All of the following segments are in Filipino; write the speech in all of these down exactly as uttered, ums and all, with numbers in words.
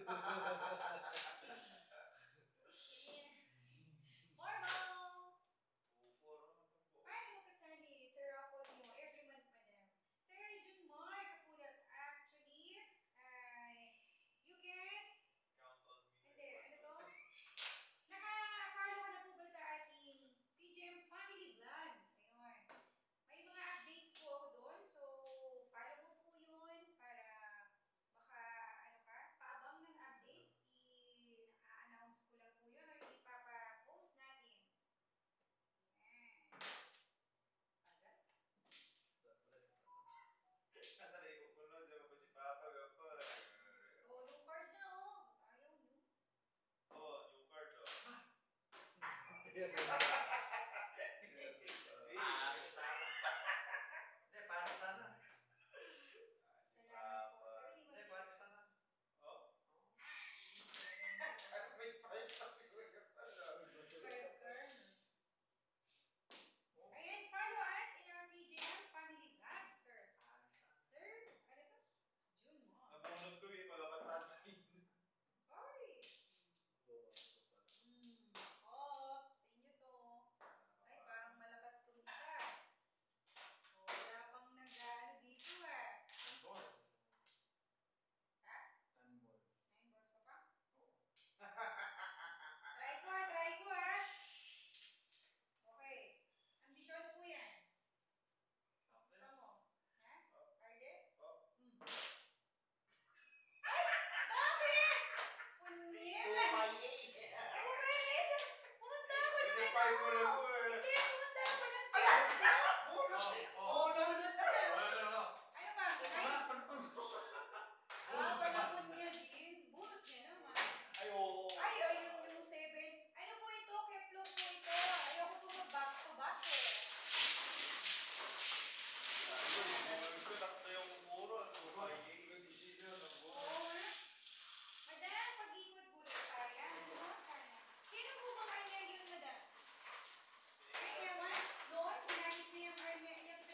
Formals! Paano mo kasali sa raffle nyo every month, madam? Sir Jun Mark Kapulat, actually, ay, you can... Hindi, ano to? Naka-follow ka na po ba sa ating P G M Family Vlogs? Ayun. May mga updates po ako doon. So, follow mo po yun para baka, ano ka, paabang ng updates. I-announce ko lang po yun or ipapa-post natin. Yan. Agad? Kataray ko po nun, diyan pa si Papa, gapa. Oh, new card na oh. Ayaw nyo. Oh, new card oh. Ah, sana. Hindi, para sana. Salamat po. Sabi ni Hindi, Mag- para sana. Oh? May five pa siguro pala. Five girl. Ayan, follow us in our P G M Family Vlog, sir. Sir, ano to? June mo. Nabunod ko eh, pagkapatatay. Oy! Hmm. Oh, sa inyo to. Ay, parang malakas tong isa. Oh, wala pang nag-ano dito ah. Nine balls. Ha? Nine balls. Nine balls pa pa? Oo. Try ko ah, try ko ah. Okay. Ambisyon po yan. Ito mo. Ha? Hardest? Oh. Hmm. Ay! Bakit? Punyeta! Pumayes! Pumunta ako ng Hindi ano! pa yung ulo ko eh. Hindi, pumunta ako ng tatlo! Bonus eh. Oo, bunot na! Ano? Ano ba? Ay! Ah, panahon niya din. Bunot niya naman. Ay, oo. Ay, ay, yung, yung seven. Ano po ito? Keplo po ito. Ayoko po mag-back to back eh. Bumalik ko takto yung puro. Tumayay. Oo nga. Madam, pag-ikot po rin. Sayang. Ano? Sana. Sino po bang Arnel yun, madam? Ay, ewan. Noon, ginamit niya yung Arnel. Yung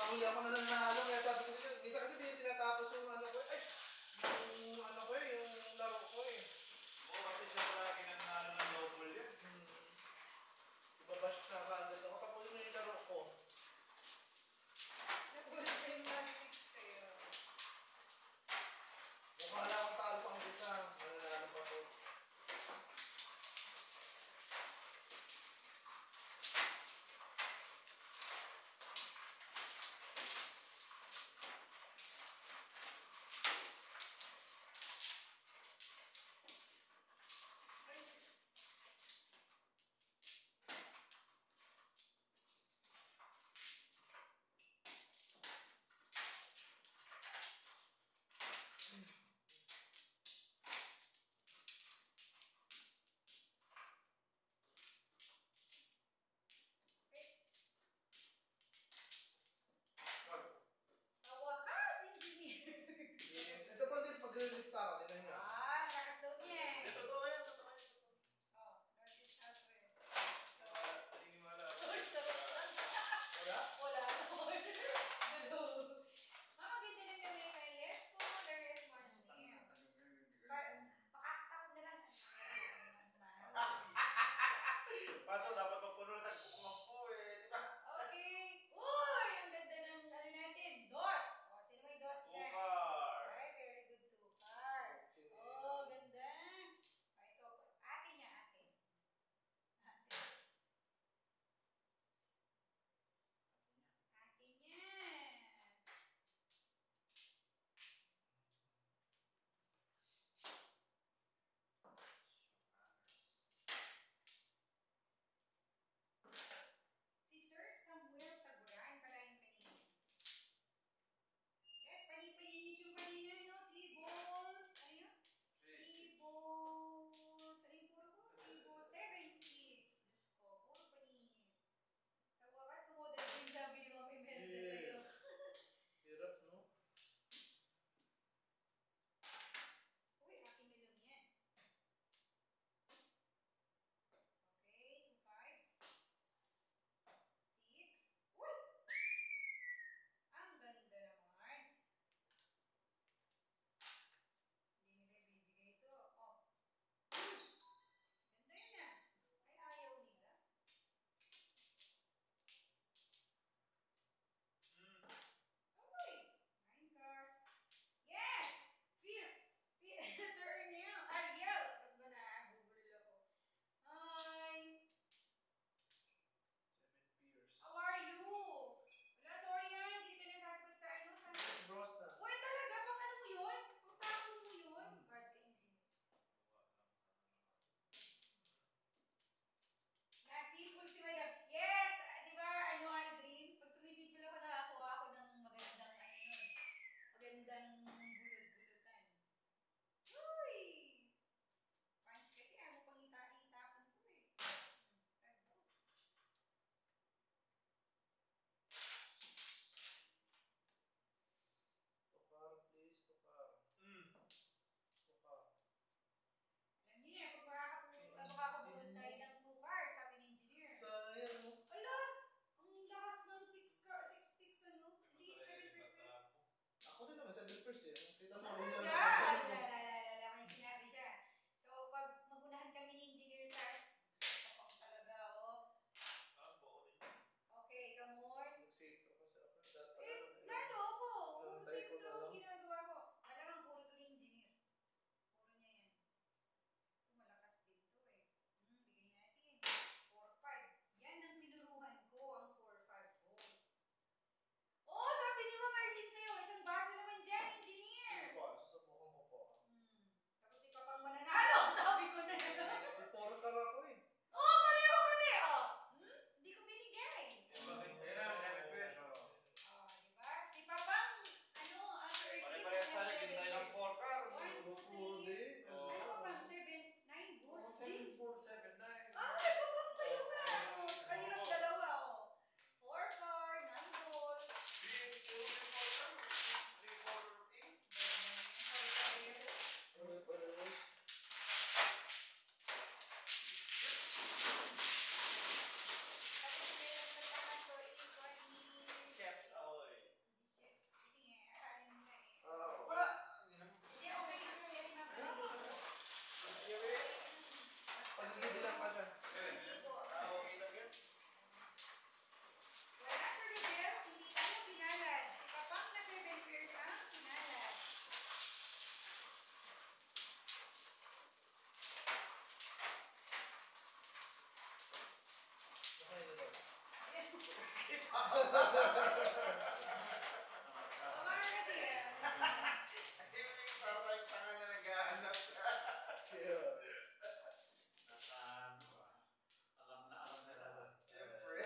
nakahuli ako na nanalo. Kaya sabi ko sa'yo, minsan kasi di tinatapos yung ano ko. Ay, yung ano ko eh, yung laro ko eh. Oo, kasi siya palagi nanalo ng double yan. Hmm. Ibabash na kaagad ako. Tapos yun yung laro ko. Nagulat ko yung last six kayo. Kung kala akong talo pa ang isa, mananalo pa ko. Sa wakas, engineer. Yes. Ito pa din, pag-release ako, tinan nyo. Ah, nalakas daw niya eh. Eh, totoo yan, totoo yan. Oh, Northeast Southwest. So, Ah, naniniwala ako. Uy, charot lang. Wala? Wala naman. Hello. Mama, ganda lang kami sa Let's go, there is one name. Pa- Pakasta ko na lang. Kaso dapat magpuno ng kumakpo eh, di ba? Okay. Uy, ang ganda ng ano natin. Dos. O, sino may dos dyan? Tukar. Ay, very good tukar. Oh, ganda. O, ito. Ate niya, ate. Ate. Ate niya. Baka kasi eh. Yung parang tayong tanga na naghahanap. Kaya, Nasa ano ah. Alam na alam nila ba? siyempre.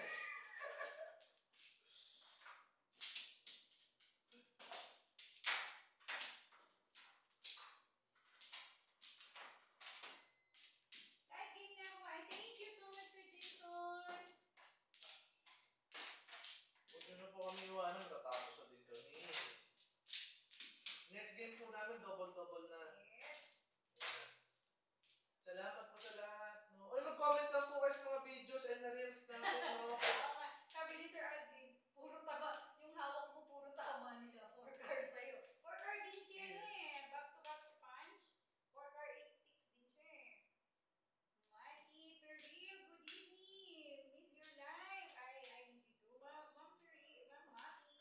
Last game na ako. Ay, thank you so much, Sir Jason. Huwag nyo na po kami iwanan, tatapos na din kami. Next game po namin, double-double na. Yes. Ayan. Salamat po sa lahat. No? Uy, mag-comment lang po kayo sa mga videos and na reels natin. No? Oo nga. Sabi ni Sir Aldrin, puro taba. Yung hawak mo, puro tama nila. Four cars sa'yo. Four car din siya Yes. eh. Back to back si Punch. Four car eight sticks din siya eh. Mati Peril, good evening. Miss your life. I, I miss you too, Ma'am Ma'am Peril, Ma'am Mati.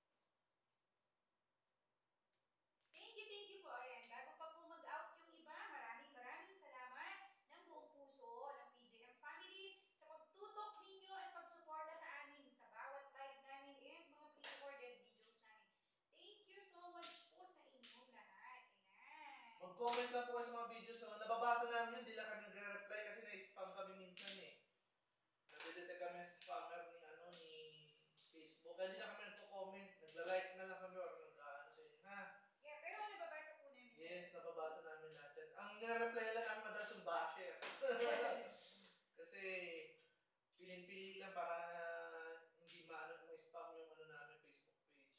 Thank you, thank you po. Ayan, bago pa po mag-out yung iba, maraming maraming salamat ng buong puso ng P J M family sa pagtutok ninyo at pagsuporta sa amin sa bawat live namin and mga pre-recorded videos namin. Thank you so much po sa inyong lahat. Ayan. Mag-comment lang po kayo sa mga videos. No? Nababasa namin yun, di lang kami nagre-reply kasi na-spam kami minsan eh. Nagdedetect kami sa spammer ni, ano, ni Facebook. Kaya di na kami nagko-comment. Nagla-like na lang kami or nag-ano sa inyo. Ha? Yeah, pero nababasa po namin. Yes, nababasa namin lahat yan. Ang nire-reply lang namin madalas yung basher. Kasi pilin-pili lang para hindi maano ma-spam yung ano namin Facebook page.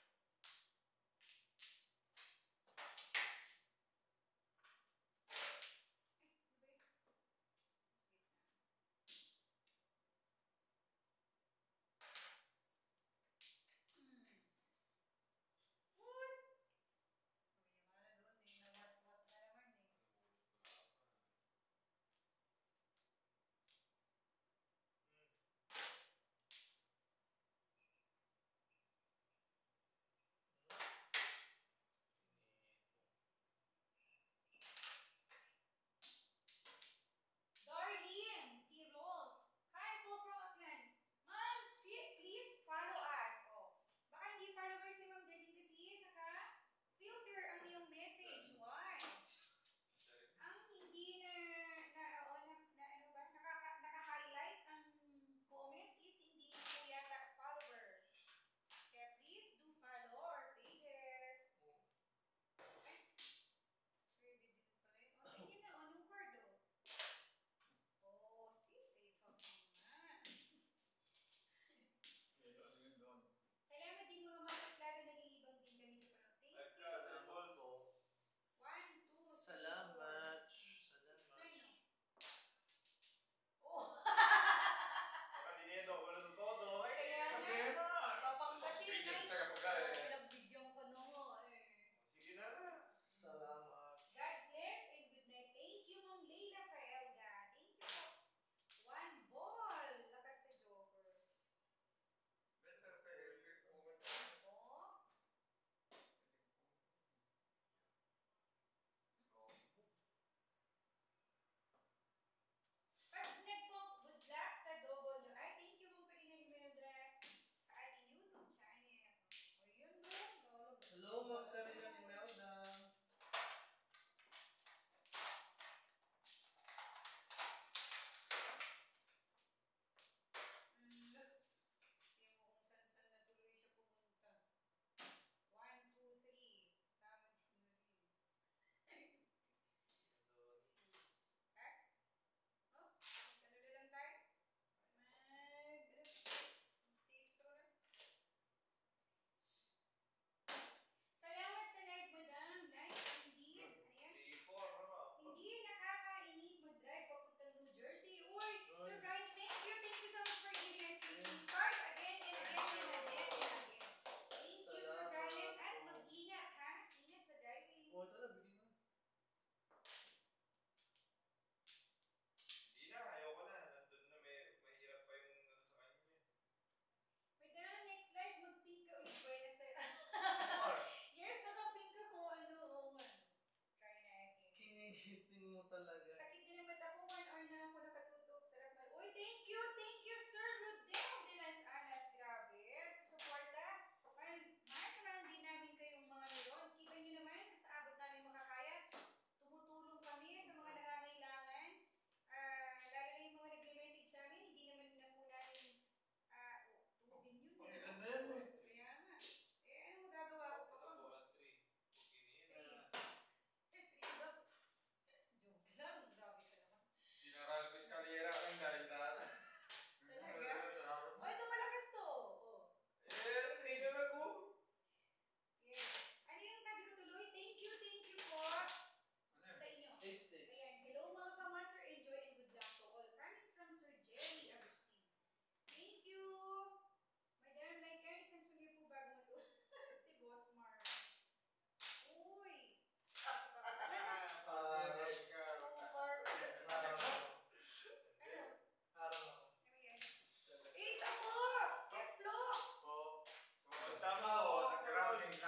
Ay, ano ba yun? Wait na. Hmm. What? Sabi niya nga na doon eh, na what-what na naman eh.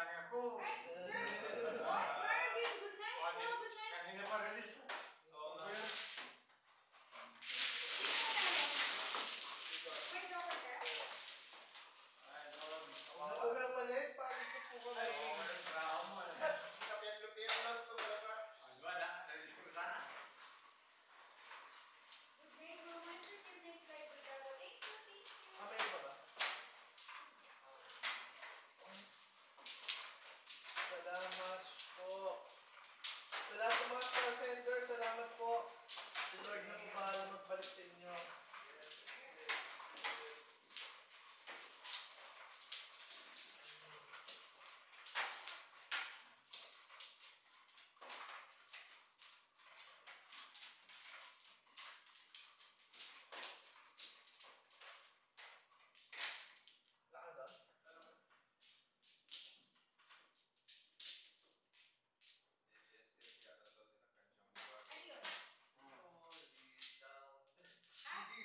sana ako. Ay, sir! Boss Marvin, good night po, Kanina- good night. Kanina pa release. Oo nga. Ano yun? May joker ka? Ay, doon. Huwag na po kayong malis, paalis na po kami. Ay, oo, walang trabaho mo, eh. Kapiyan-kapiyan lang ito, wala pa. Ah, di ba, na- release ko sana. Good night, Roman. Sir, till next time, Ricardo. Thank you, thank you. Mamaya pa ba? Salamat po. Sa lahat ng mga star center, salamat po. Si Lord na po bahala magbalik sa inyo. Yes, yes, yes. Lakad ba? Yes, yes, yata na daw sinaktan siyang buwan. Ano yun? Oh, di daw. Ah,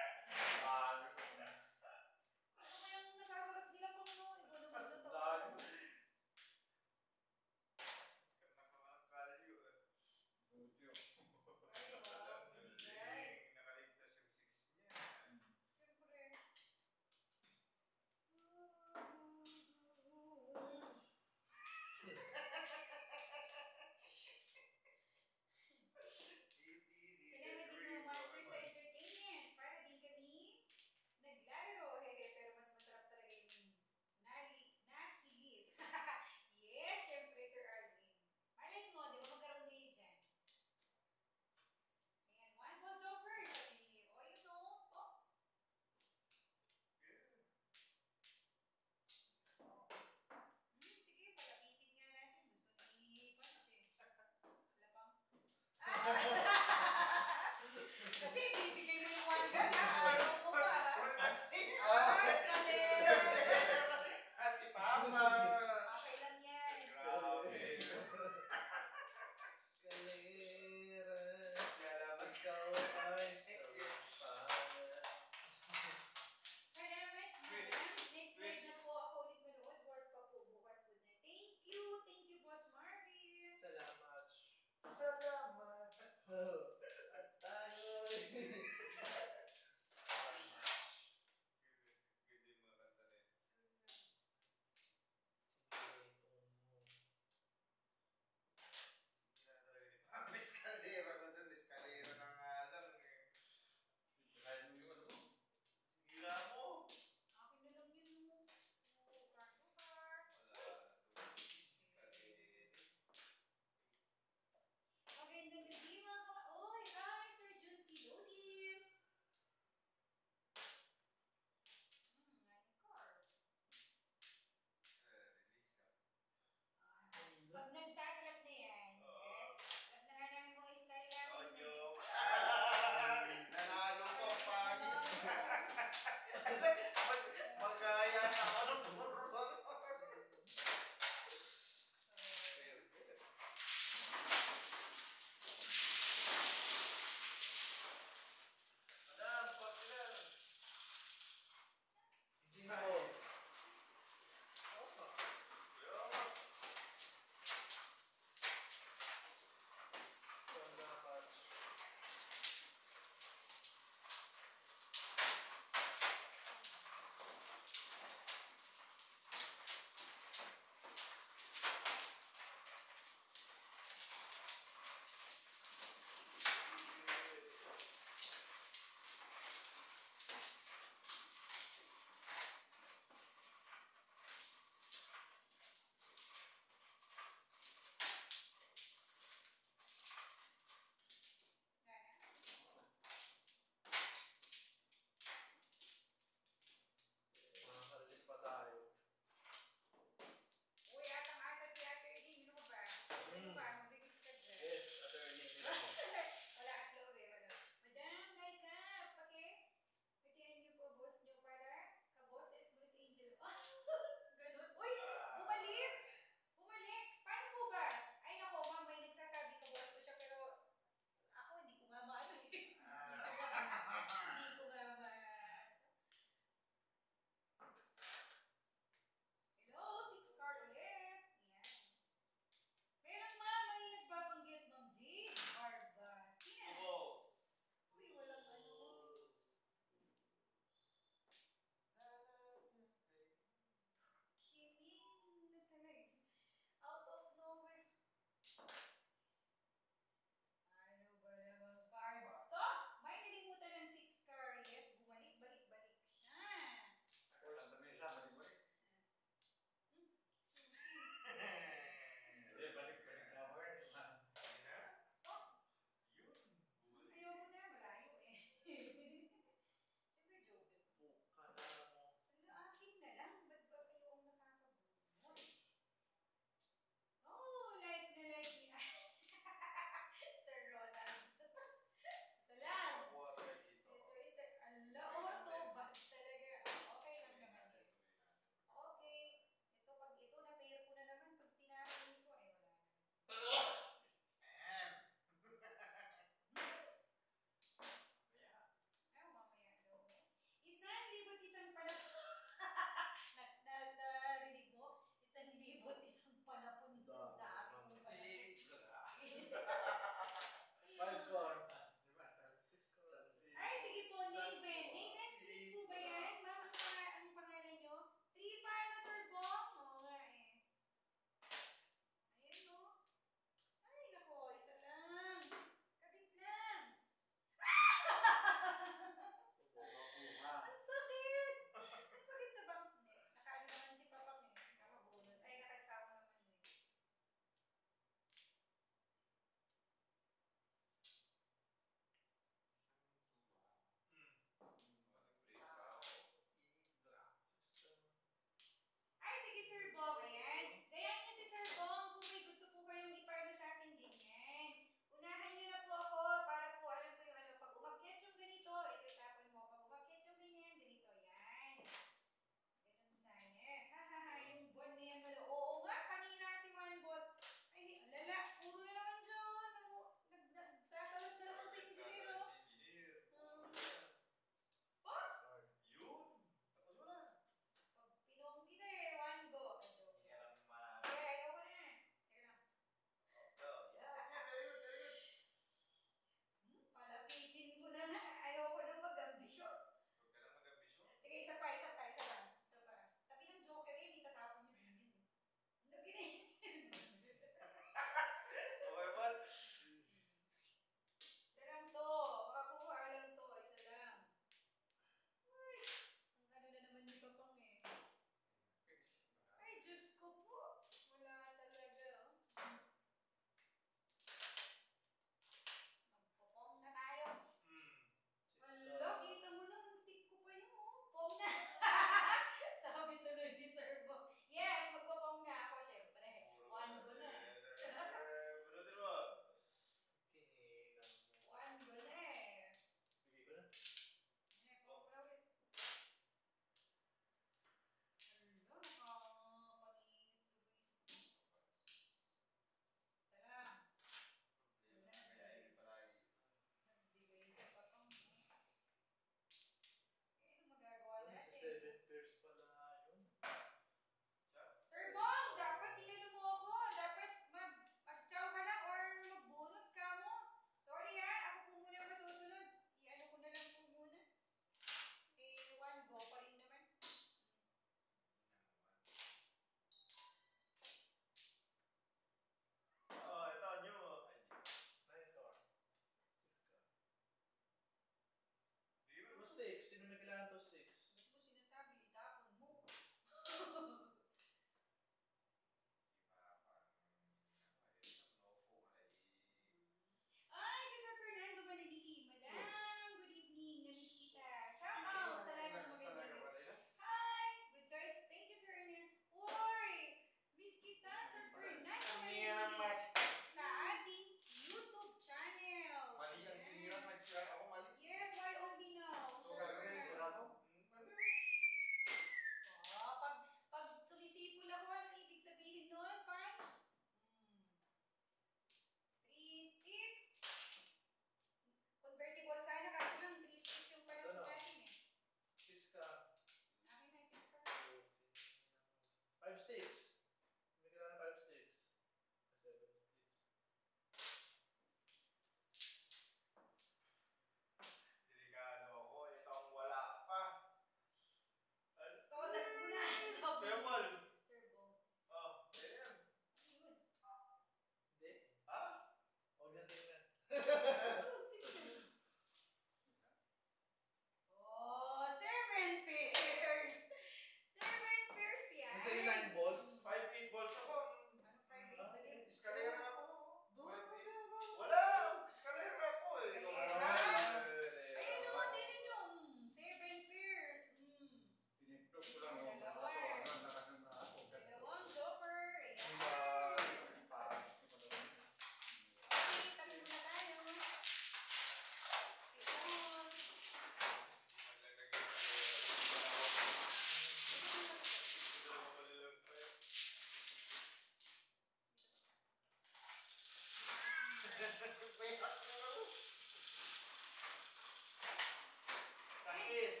Sakis.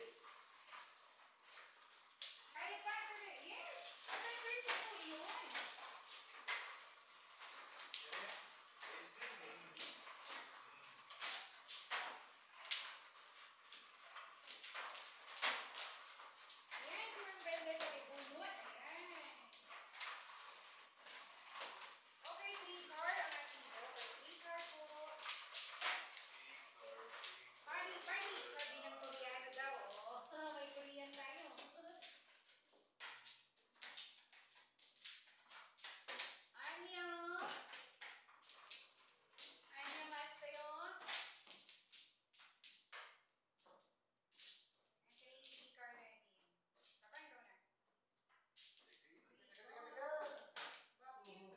Kaya pa, sir. Yes. Ano first po yun? Yan, si Ma'am Brenda sa libunot. Ayan. Okay, three car ang ating okay, three car po. Pari, pari, sabi ng Koreano daw. Oh, may Korean tayo. Annyeong. Annyeonghaseyo. Nasa yung three car natin. Kapan ko na? Bakit?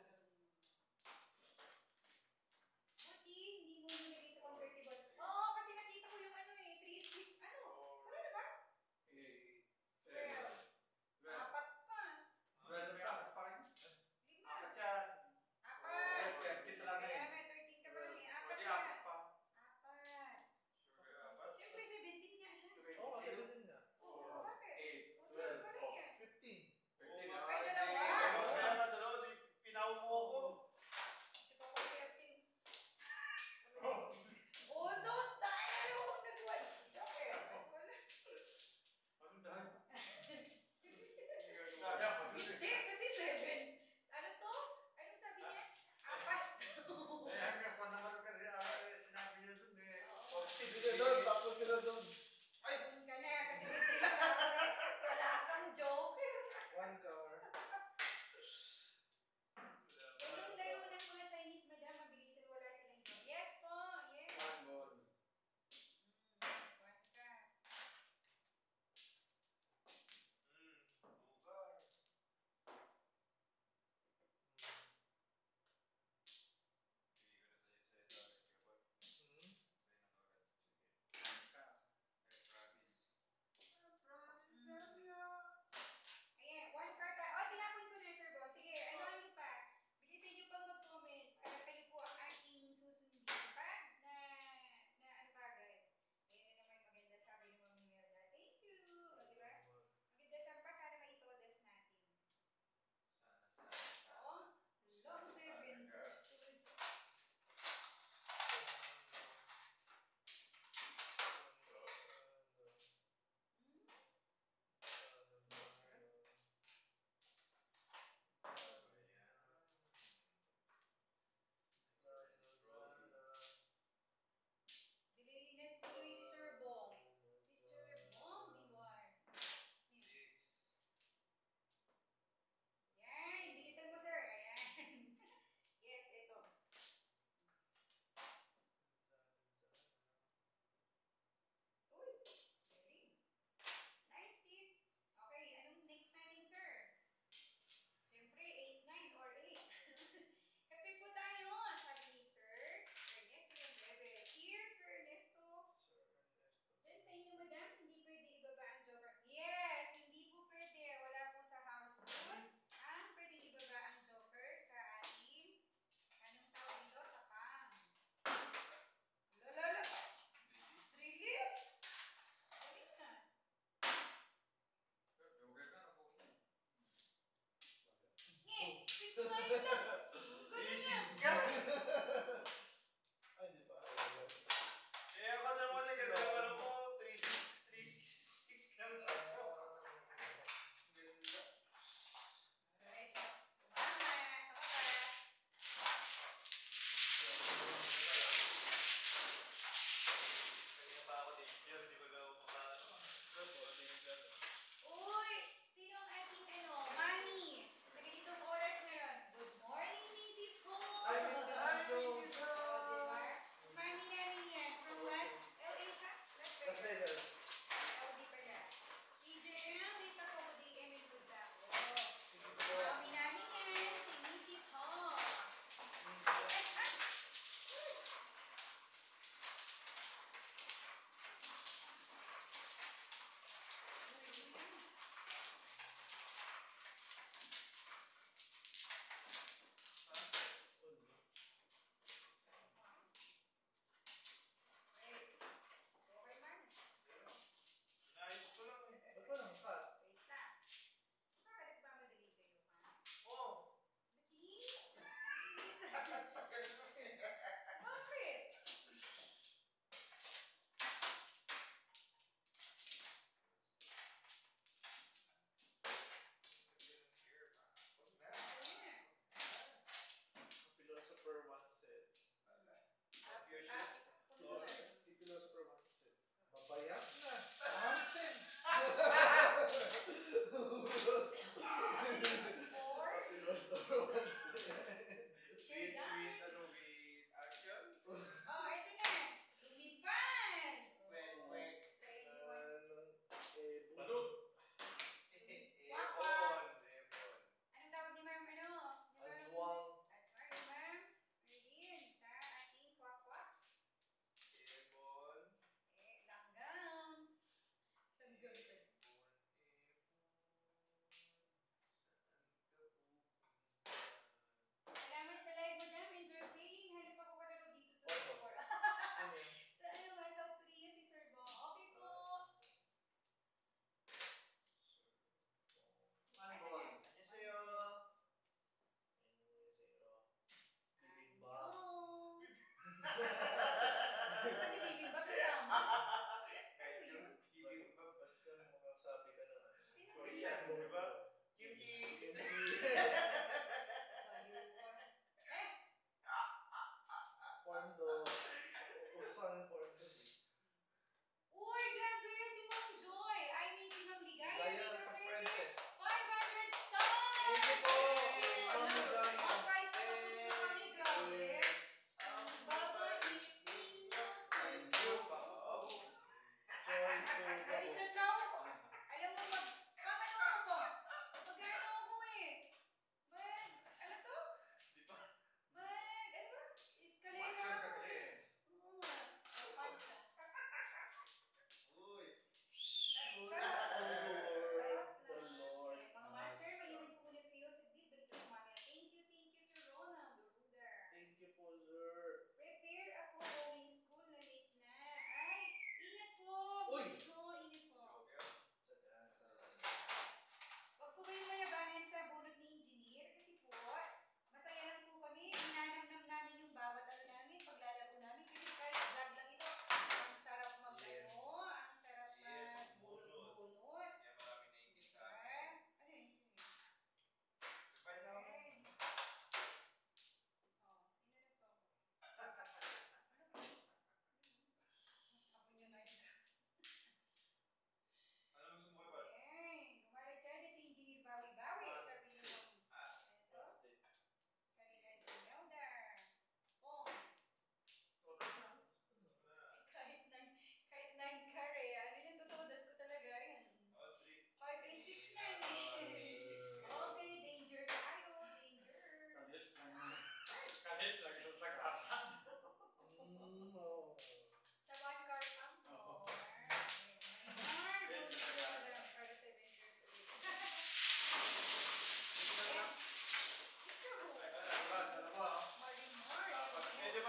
Buti, hindi mo nilagay sa convertible. Oo, kasi nakita ko yung ano eh, three six. Ano? Wala na ba? Well, apat pa. Lima. Apat yan. Apat. Oh, thirty pa lang eh. Kaya nga, thirteen ka pa lang eh. Apat Pwede pa. apat pa. Apat. Siyempre, seventeen nga siya. Oo, kasi din nga. Oo, bakit? Eight, O, twelve pa lang yan. fifteen. fifteen. Ay, dalawa. Kaya nga dalawa, di pinaw mo ako. Si Papa thirteen. Oh, don't die! Ayaw akong nagwal. Okay, wala. Ano dahil? Hindi, kasi seven. Ano to? Anong sabi niya? Apat. Eh, hanggang pa naman kasi ah, sinabi niya dun eh. Oo. Sila doon, tapos sila doon. Ay, dun ka na, kasi may three ka. Wala kang joker. One car. Eh, yung laro ng mga Chinese, madam, mabilisan, wala silang joke. Yes po, yes. One bonus. Mm, one ka. Hmm, lugar. Bigay ko na sa'yo sa ito. Hmm. Sa'yo na agad. Sige. Ka.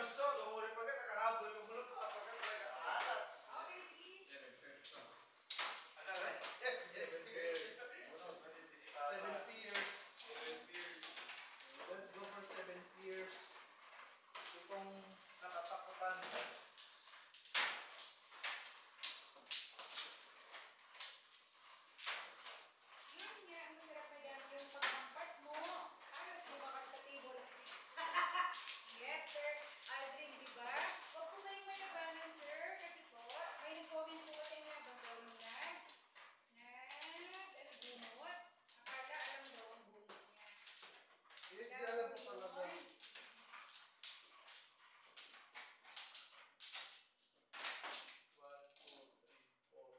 gusto, gumuli pa ka, nakahabol ka muna pa, pagka talaga alats. Okay, sige. Seven pairs to. Ano rin? Seven years. Unos, matindi si Seven Papa. fears. Seven years. Let's go for seven fears. Itong katatakutan. Yun nga, ang masarap madam, yung paghampas mo. Halos bumakat sa table. Yes, sir. Aldrin, di ba? Huwag po kayong malabanan, sir. Kasi po, may nag-comment po kasi nga, bang daw yung nag, nag, ano, bumot. Akala alam daw ang bumot niya. Yes, di alam ko talaga. Yun. One, two, three, four.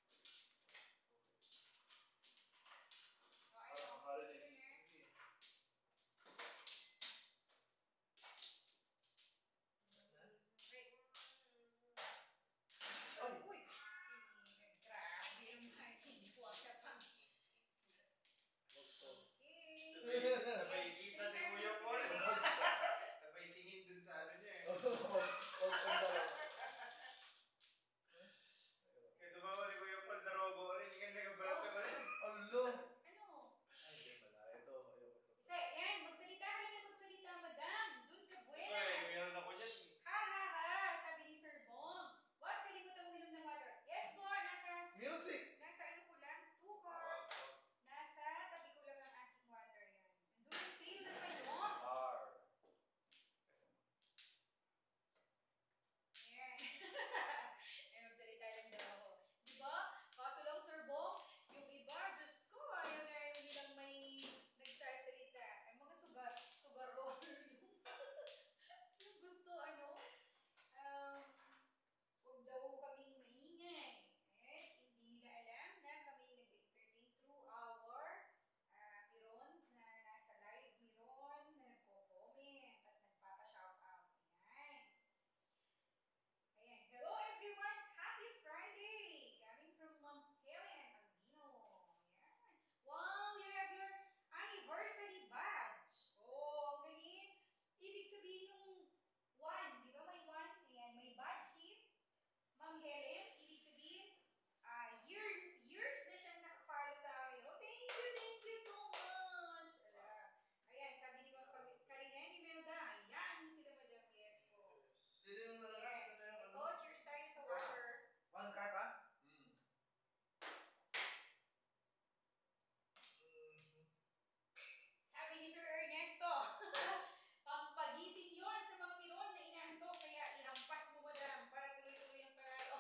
Oh, ano? Parang holidays. Yun nga. Sige. Break. Ay! Uy! Grabe naman. Hindi ko siya pang. Gusto. Okay. Sabay, sabay kita si Kuya Paul. Sige. Sabay tingin dun sa ano niya eh. Huwag kang dalawa. Kaya tumawa ni Kuya Paul, darogo rin, hindi ka nagabalat ka rin. Alo! Ano? Ay, hindi pala. Ito, ayoko to. Isa, yan. Magsalita ka rin na magsalita, madam. Doon ka Ay, buenas. meron ako dyan. Ha, ha, ha. Sabi ni Sir Bong. Huwag kalimutan uminom ng water. Yes po, nasa, Music! nasa ano ko lang, two car. Nasa tabi ko lang ang aking water yan. Andun yung cream na kayo. R. Ayan. Eh, magsalita lang daw ako. Di ba? Kaso lang, Sir Bong, yung iba, Diyos ko, ayaw na ayaw nilang may nagsasalita. Ang mga sugar, sugar roll. Yung gusto, ano, um, huwag daw kaming maingay. Eh, hindi nila alam na kami nag-entertain through our uh, Miron na nasa live Miron na nagko-comment at nagpapa-shoutout. Ayan. Ayan. Hello everyone! Happy Friday! Coming from Ma'am Helen Albino. Ayan. Wow! You have your anniversary badge. Oh, ang galing. Ibig sabihin yung one. Di ba may one? Ayan. May badge si Ma'am Helen. Ibig sabihin, ah, year, years na siyang nakafollow sa amin. Oh, thank you, thank you so much. Ala. Ayan, sabi ni Ma'am Kar- Karina ni Melda, hayaan mo sila, Madam. Yes po. Sino yung nalalas ko na yung ano? Oh, cheers tayo sa water. One card ha? Hmm. Mhm. Sabi ni Sir Ernesto, pampagising yon sa mga Miron na inaantok, kaya ihampas mo, Madam, para tuloy-tuloy ang panalo.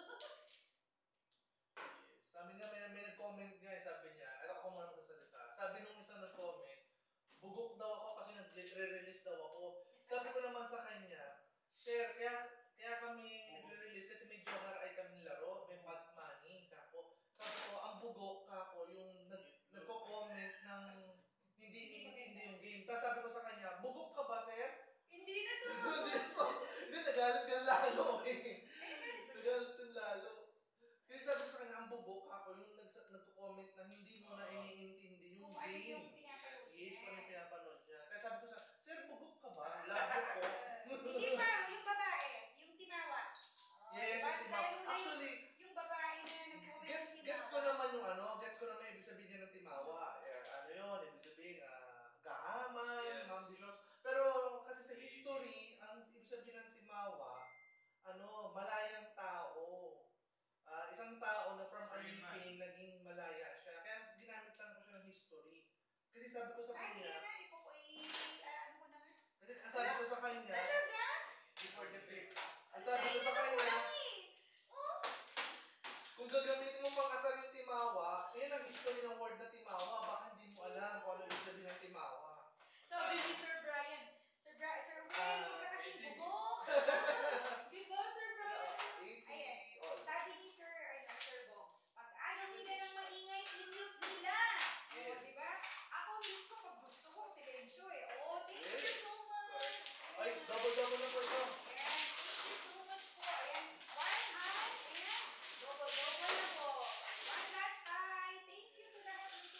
Yes. Sabi nga, may, may nag-comment nga, eh, sabi niya, ito ako muna magsasalita. Sabi nung isang nag-comment, bugok daw ako kasi nag-re-release daw ako. Sabi ko naman sa kanya, Sir, kaya kaya kami nagre-release kasi may Joker ay kami nilaro, may bad money, kako. Sabi ko, ang bugok, kako, yung nag, nagko-comment ng hindi iniintindi yung game. Tapos sabi ko sa kanya, bugok ka ba, sir? Hindi na sa Hindi, so, hindi, nagalit ka lalo eh. Ay, nagalit ba siya? Nagalit ka lalo. Kasi sabi ko sa kanya, ang bubok ako, yung nagsa- nagko-comment na hindi mo na iniintindi yung Kung ano yung game. pinapanood Yes, kung ano yung niya. pinapanood niya. Kaya sabi ko sa, sir, bugok ka ba? Labo ko. Uh, Hindi pa, yung babae, yung timawa. Oh, Yes, diba? yung timawa. Lalo na yung, Actually, yung babae na nag-comment gets, ng gets ko timawa. naman yung ano, gets ko naman yung ibig sabihin niya ng timawa. Eh, ano yun, ibig sabihin, ah, gahaman, Yes. ma'am, di ba? Pero kasi sa history, ang ibig sabihin ng timawa, ano, malayang tao. Ah, isang tao na from Free man. alipin, naging malaya siya. Kaya ginamit lang ko siya ng history. Kasi sabi ko sa Ah, sige na kanya, nga, ipo, i, ah, ano ko na nga. kasi sabi ko sa kanya, Talaga? before the trip, sabi ko sa kanya, Oh, kung gagamitin mo pang asal yung timawa, yun ang history ng word na timawa, baka hindi mo alam kung ano ibig sabihin ng timawa. sabi ni Sir Brian, Sir Brian, Sir Wayne, Ah, huwag ka kasing eighteen. bubok. Di ba, Sir Brian? eighty Ayan. all. Sabi ni Sir, ano, Sir Bong, pag ayaw nila ng maingay, i-mute nila. O, Yes. di ba? Ako, mute ko pag gusto ko, silensyo eh. Oh, thank you Yes. so much. Ay, Ayan. double-double na po ito. Ayan, thank you so much po. Ayan, one high, ayan, double-double na po. One last high. Thank you sa lahat ng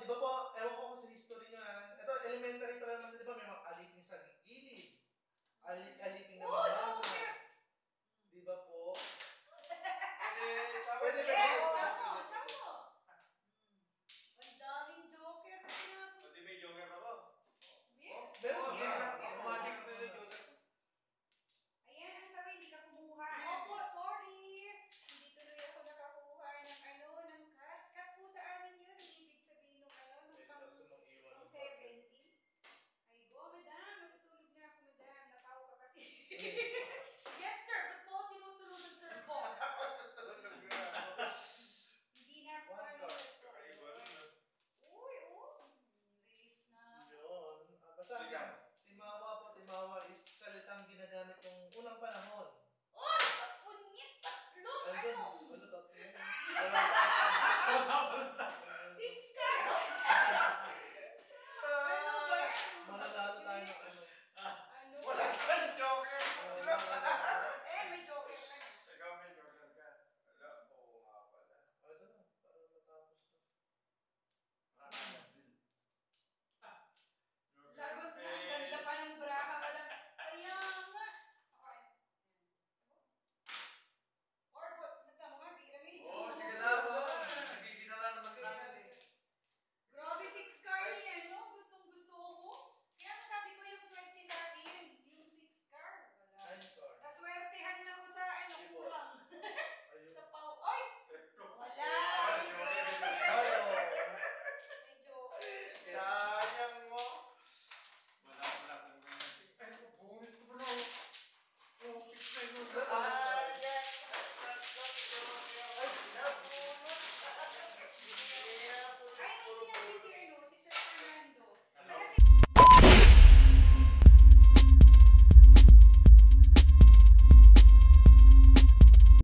di ba po, ewan